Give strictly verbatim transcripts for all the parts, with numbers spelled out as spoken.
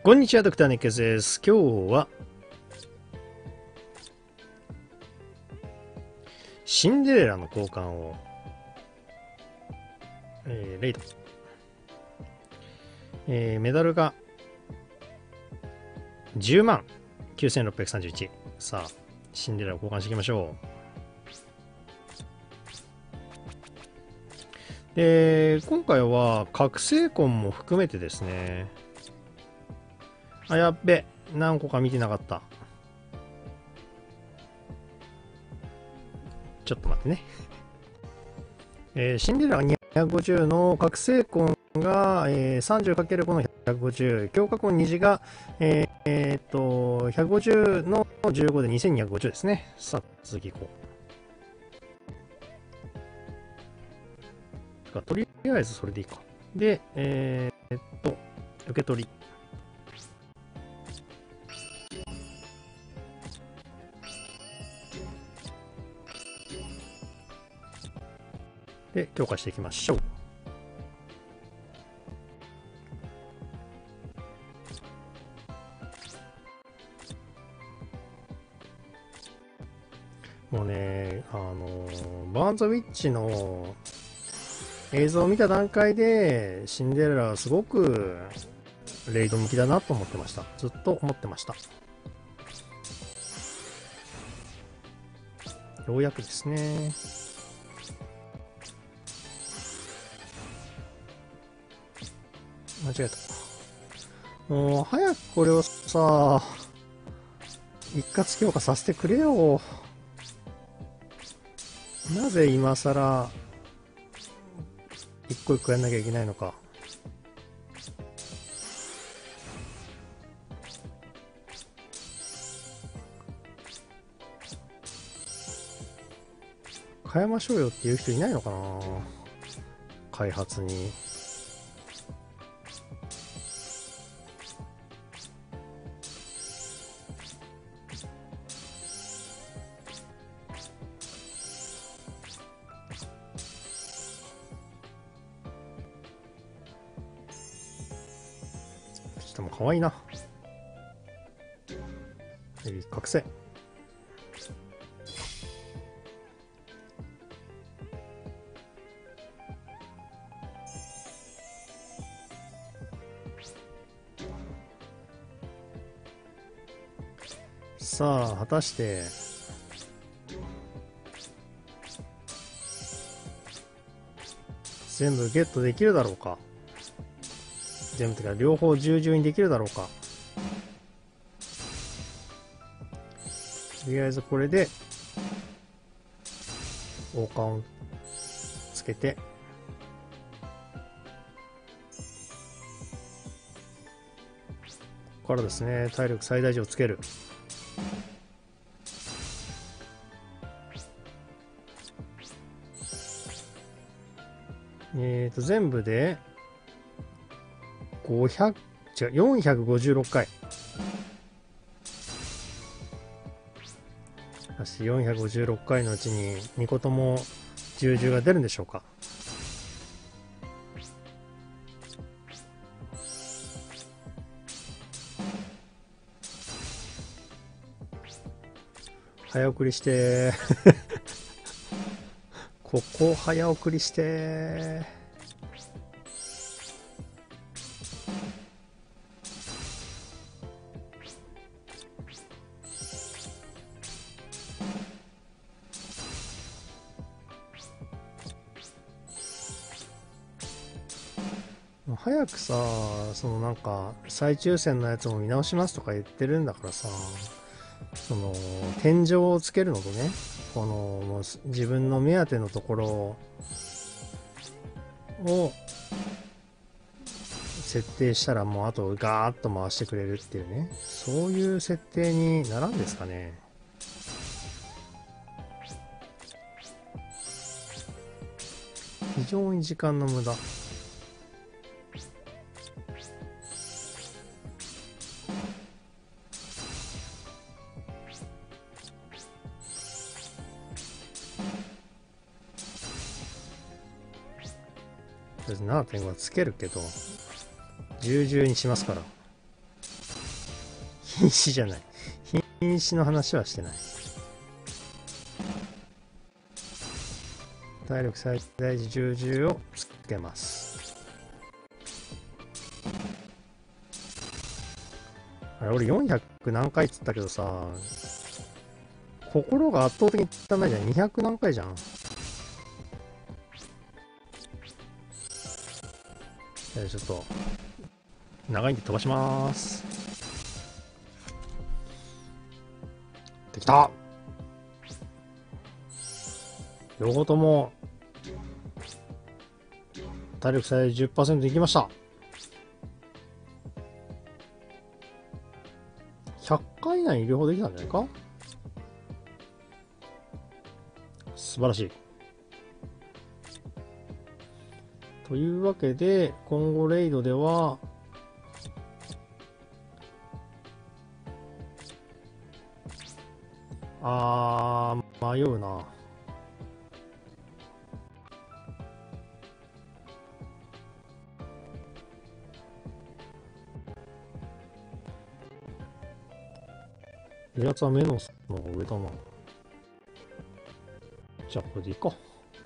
こんにちは、ドクターネッケスです。今日は、シンデレラの交換を、えー、レイド。えー、メダルが、じゅうまんきゅうせんろっぴゃくさんじゅういち。さあ、シンデレラを交換していきましょう。で、今回は、覚醒魂も含めてですね、あ、やっべ、何個か見てなかった。ちょっと待ってね。えー、シンデレラがにひゃくごじゅうの覚醒魂が、えー、さんじゅうかけるご のひゃくごじゅう、強化魂に次が、えーえーっと、ひゃくごじゅうのじゅうごでにせんにひゃくごじゅうですね。さあ、続きいこう。とりあえずそれでいいか。で、えー、っと、受け取り。で、強化していきましょう。もうね、あのー、バーンズ・ウィッチの映像を見た段階で、シンデレラはすごくレイド向きだなと思ってました。ずっと思ってました。ようやくですね。間違えた。もう早くこれをさ、一括強化させてくれよ。なぜ今さら一個一個やんなきゃいけないのか。変えましょうよっていう人いないのかな、開発に。ちょっともう可愛いな。覚醒。さあ果たして全部ゲットできるだろうか。全部というか両方従順にできるだろうか。とりあえずこれで王冠をつけて、ここからですね、体力最大値をつける。えーと全部でごひゃく、違う、よんひゃくごじゅうろっかい。私よんひゃくごじゅうろっかいのうちににことも従順が出るんでしょうか。早送りしてここ早送りして早くさ、そのなんか再抽選のやつも見直しますとか言ってるんだからさ、その天井をつけるのとね、このもう自分の目当てのところを設定したらもうあとガーッと回してくれるっていうね、そういう設定にならんですかね。非常に時間の無駄。ななてんご はつけるけど従順にしますから。 瀕死じゃない。瀕死の話はしてない。体力最大時じゅうじゅうをつけます。あれ、俺よんひゃく何回っつったけどさ、心が圧倒的に足んないじゃん。にひゃく何回じゃん。ちょっと長いんで飛ばします。できた。両方とも体力最大 じゅっパーセント いきました。ひゃっかい以内に両方できたんじゃないか。素晴らしい。というわけで、今後レイドでは、あー、迷うな。やつはメノスの方が上だな。じゃあこれでいいか。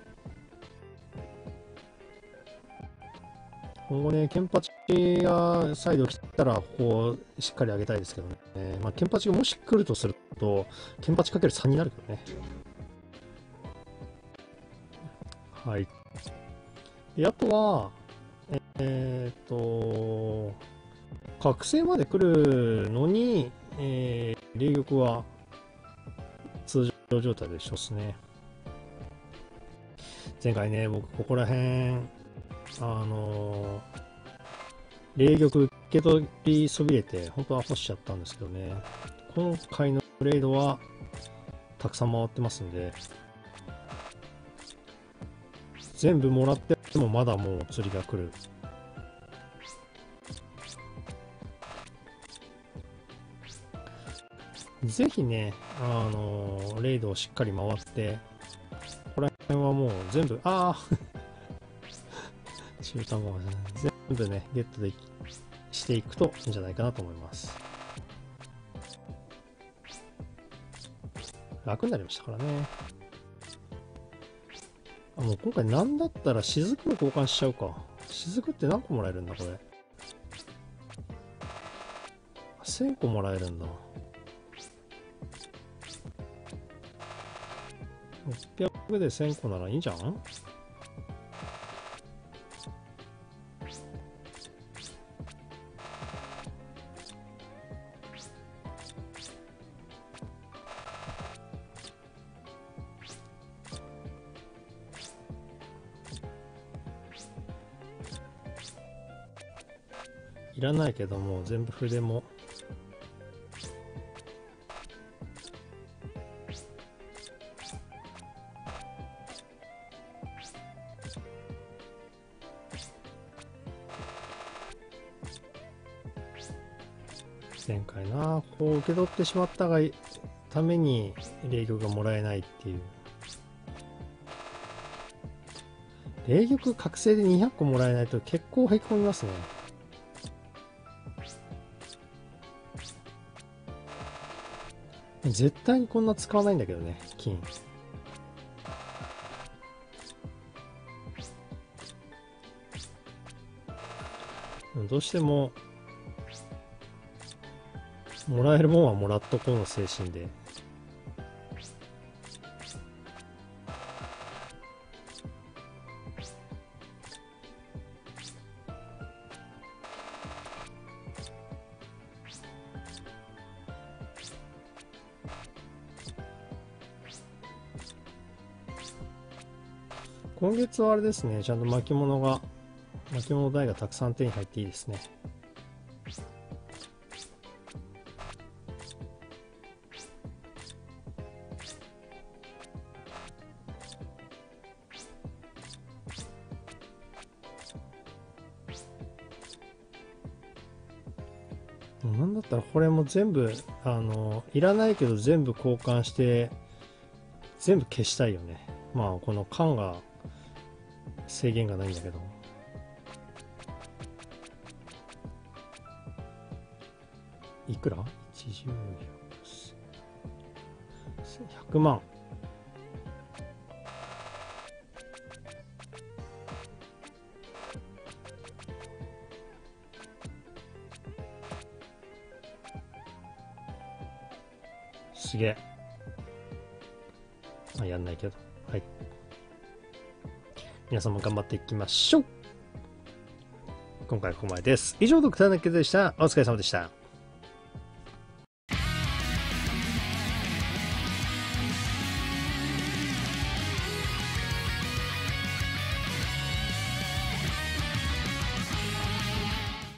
今後ね、ケンパチが再度来たら、ここしっかり上げたいですけどね。まあ、ケンパチがもし来るとすると、ケンパチかけるさんになるけどね。はい。で、あとは、えー、っと、覚醒まで来るのに、えー、霊玉は通常状態で一緒ですね。前回ね、僕ここら辺、あのー、霊玉受け取りそびれて、本当は干しちゃったんですけどね。今回のレイドは、たくさん回ってますんで、全部もらってもまだもう釣りが来る。ぜひね、あのー、レイドをしっかり回って、ここら辺はもう全部、ああ中単語が全部ね、ゲットでしていくといいんじゃないかなと思います。楽になりましたからね。あ、もう今回なんだったら雫の交換しちゃうか。雫って何個もらえるんだこれ。せんこもらえるんだ。ろっぴゃくでせんこならいいんじゃん。いらないけども全部筆も前回なこう受け取ってしまったがために霊玉がもらえないっていう。霊玉覚醒でにひゃっこもらえないと結構へこみますね。絶対にこんな使わないんだけどね、金。どうしてももらえるもんはもらっとこうの精神で。今月はあれですね、ちゃんと巻物が、巻物台がたくさん手に入っていいですね。なんだったらこれも全部、あの、いらないけど全部交換して、全部消したいよね。まあ、この缶が制限がないんだけど。いくら ?いち、 じゅう、ひゃくまん。すげえ。あ、やんないけど。はい。皆さんも頑張っていきましょう。今回はここまでです。以上、ドクターの決でした。お疲れ様でした。